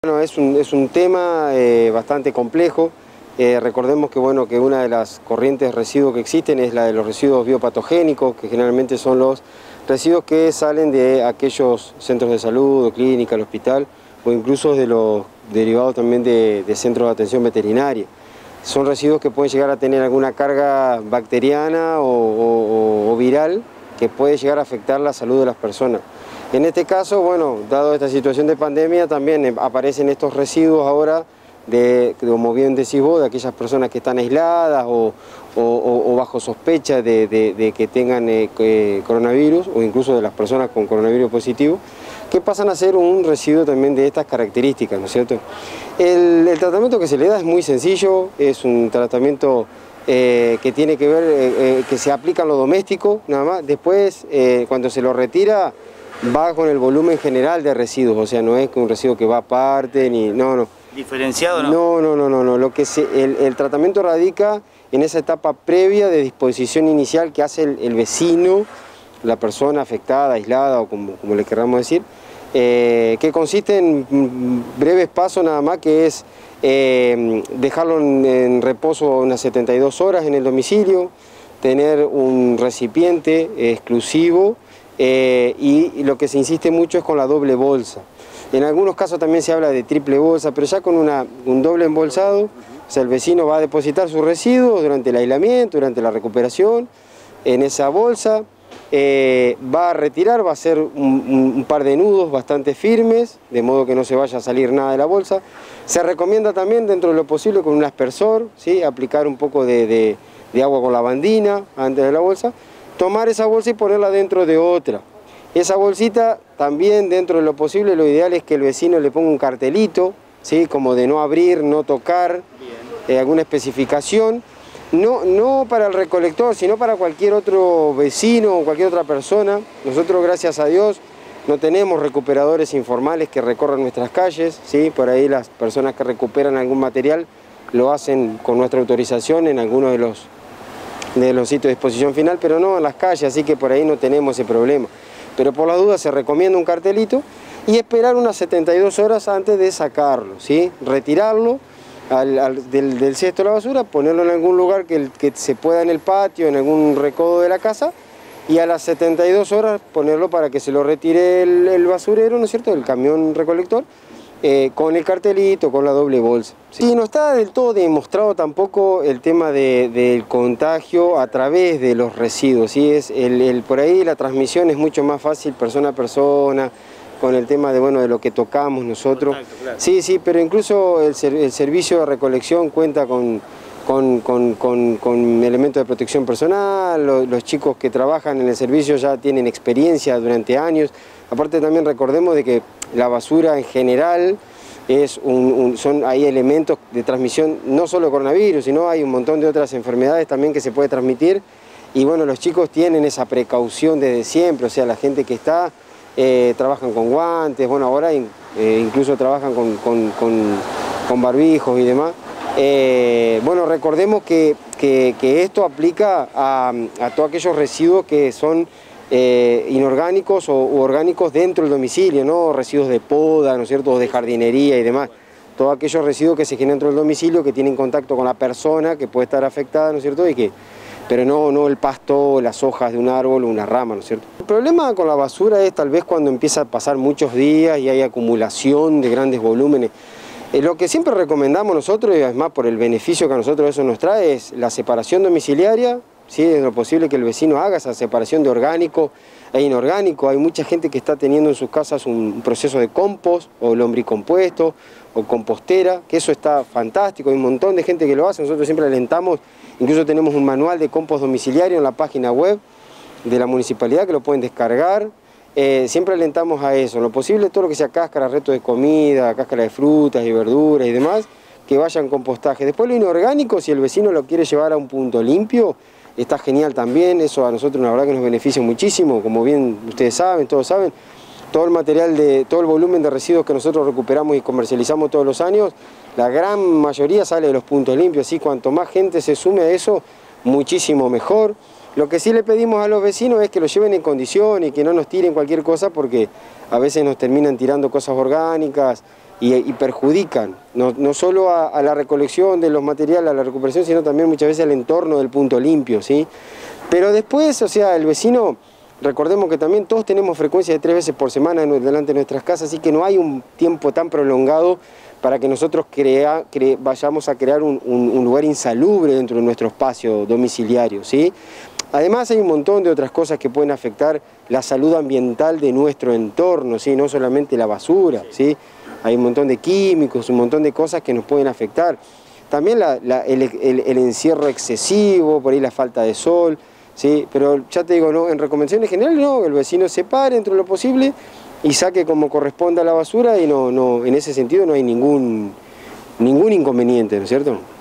Bueno, es un tema bastante complejo. Recordemos que, bueno, que una de las corrientes de residuos que existen es la de los residuos biopatogénicos, que generalmente son los residuos que salen de aquellos centros de salud, o clínica, el hospital, o incluso de los derivados también de centros de atención veterinaria. Son residuos que pueden llegar a tener alguna carga bacteriana o viral que puede llegar a afectar la salud de las personas. En este caso, bueno, dado esta situación de pandemia, también aparecen estos residuos ahora, como bien decís vos, de aquellas personas que están aisladas o bajo sospecha de que tengan coronavirus, o incluso de las personas con coronavirus positivo, que pasan a ser un residuo también de estas características, ¿no es cierto? El tratamiento que se le da es muy sencillo, es un tratamiento que tiene que ver, que se aplica en lo doméstico, nada más. Después, cuando se lo retira, va con el volumen general de residuos, o sea, no es un residuo que va aparte, ni... no. ¿Diferenciado no? No. El tratamiento radica en esa etapa previa de disposición inicial que hace el vecino, la persona afectada, aislada, o como le queramos decir, que consiste en breves pasos nada más, que es dejarlo en reposo unas 72 horas en el domicilio, tener un recipiente exclusivo, y lo que se insiste mucho es con la doble bolsa. En algunos casos también se habla de triple bolsa, pero ya con un doble embolsado, o sea, el vecino va a depositar sus residuos durante el aislamiento, durante la recuperación, en esa bolsa, va a retirar, va a hacer un par de nudos bastante firmes, de modo que no se vaya a salir nada de la bolsa. Se recomienda también, dentro de lo posible, con un aspersor, ¿sí? Aplicar un poco de agua con lavandina antes de la bolsa, tomar esa bolsa y ponerla dentro de otra. Esa bolsita también, dentro de lo posible, lo ideal es que el vecino le ponga un cartelito, ¿sí? Como de no abrir, no tocar, alguna especificación, no para el recolector, sino para cualquier otro vecino o cualquier otra persona. Nosotros, gracias a Dios, no tenemos recuperadores informales que recorran nuestras calles, ¿sí? Por ahí las personas que recuperan algún material lo hacen con nuestra autorización en algunos de los sitios de disposición final, pero no en las calles, así que por ahí no tenemos ese problema. Pero por la duda se recomienda un cartelito y esperar unas 72 horas antes de sacarlo, ¿sí? Retirarlo del cesto de la basura, ponerlo en algún lugar que se pueda en el patio, en algún recodo de la casa, y a las 72 horas ponerlo para que se lo retire el basurero, ¿no es cierto?, el camión recolector, con el cartelito, con la doble bolsa. ¿Sí? Y no está del todo demostrado tampoco el tema del contagio a través de los residuos, ¿sí? Por ahí la transmisión es mucho más fácil persona a persona, con el tema de lo que tocamos nosotros. Contacto, claro. Sí, pero incluso el servicio de recolección cuenta con elementos de protección personal, los chicos que trabajan en el servicio ya tienen experiencia durante años. Aparte también recordemos de que la basura en general hay elementos de transmisión no solo de coronavirus, sino hay un montón de otras enfermedades también que se puede transmitir. Y bueno, los chicos tienen esa precaución desde siempre, o sea, la gente que está, trabajan con guantes, bueno, ahora incluso trabajan con barbijos y demás. Bueno, recordemos que esto aplica a todos aquellos residuos que son inorgánicos u orgánicos dentro del domicilio, ¿no? Residuos de poda, ¿no es cierto?, de jardinería y demás. Todos aquellos residuos que se generan dentro del domicilio, que tienen contacto con la persona, que puede estar afectada, ¿no es cierto?, pero no el pasto, las hojas de un árbol o una rama, ¿no es cierto? El problema con la basura es tal vez cuando empieza a pasar muchos días y hay acumulación de grandes volúmenes. Lo que siempre recomendamos nosotros, y además por el beneficio que a nosotros eso nos trae, es la separación domiciliaria, ¿sí? Es lo posible que el vecino haga esa separación de orgánico e inorgánico. Hay mucha gente que está teniendo en sus casas un proceso de compost, o lombricompuesto, o compostera, que eso está fantástico, hay un montón de gente que lo hace, nosotros siempre alentamos, incluso tenemos un manual de compost domiciliario en la página web de la municipalidad que lo pueden descargar. Siempre alentamos a eso, en lo posible todo lo que sea cáscara, resto de comida, cáscara de frutas y verduras y demás, que vayan compostaje. Después lo inorgánico, si el vecino lo quiere llevar a un punto limpio, está genial también, eso a nosotros la verdad que nos beneficia muchísimo, como bien ustedes saben, todos saben, todo el material, todo el volumen de residuos que nosotros recuperamos y comercializamos todos los años, la gran mayoría sale de los puntos limpios, así cuanto más gente se sume a eso, muchísimo mejor. Lo que sí le pedimos a los vecinos es que lo lleven en condición y que no nos tiren cualquier cosa, porque a veces nos terminan tirando cosas orgánicas y perjudican, no solo a la recolección de los materiales, a la recuperación, sino también muchas veces al entorno del punto limpio, ¿sí? Pero después, o sea, el vecino, recordemos que también todos tenemos frecuencia de 3 veces por semana delante de nuestras casas, así que no hay un tiempo tan prolongado para que nosotros vayamos a crear un lugar insalubre dentro de nuestro espacio domiciliario, ¿sí? Además hay un montón de otras cosas que pueden afectar la salud ambiental de nuestro entorno, ¿sí? No solamente la basura, ¿sí? Hay un montón de químicos, un montón de cosas que nos pueden afectar. También el encierro excesivo, por ahí la falta de sol, ¿sí? Pero ya te digo, no, en recomendaciones generales no, el vecino se pare dentro de lo posible y saque como corresponda la basura y en ese sentido no hay ningún inconveniente, ¿no es cierto?